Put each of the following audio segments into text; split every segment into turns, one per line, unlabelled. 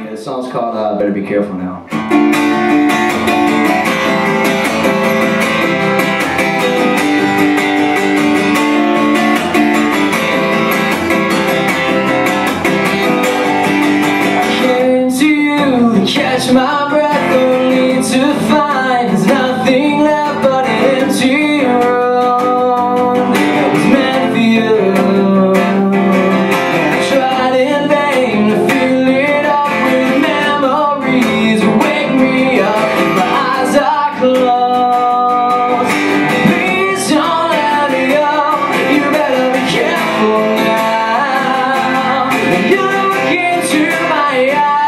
The song's called Better Be Careful Now.
Catch my breath, only to find there's nothing left but an empty room that was meant for you. And I tried in vain to fill it up with memories that wake me up. My eyes are closed. Please don't let me go. You better be careful now. You look into my eyes.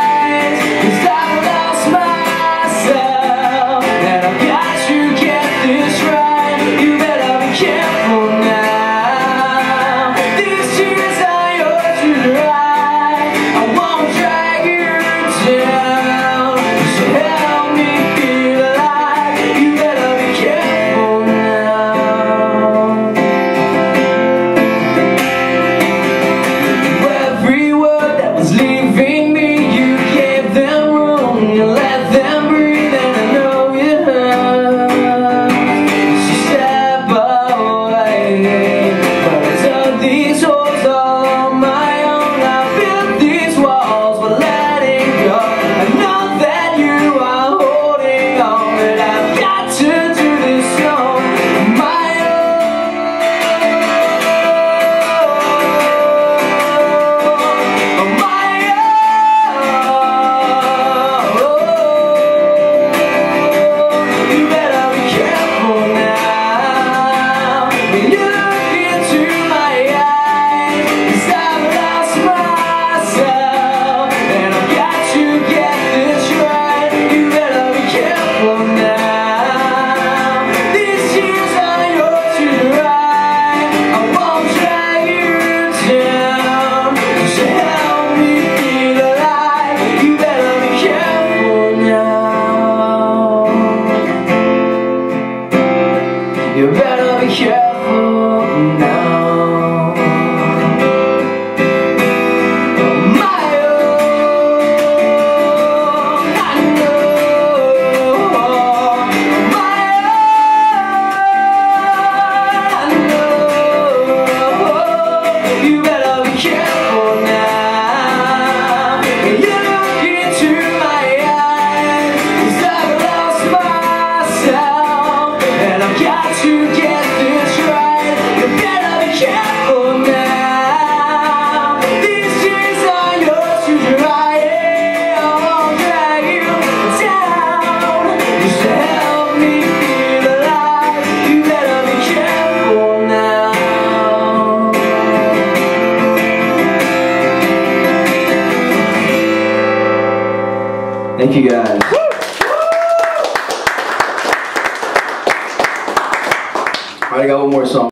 You better be careful now. My own, I know. My own, I know. You better be careful now. You look into my eyes, 'cause I've lost myself, and I've got to get this right. You better be careful now. These tears are yours to dry. I won't drag you down. Just to help me feel alive. You better be careful now.
Thank you guys. Alright, I got one more song.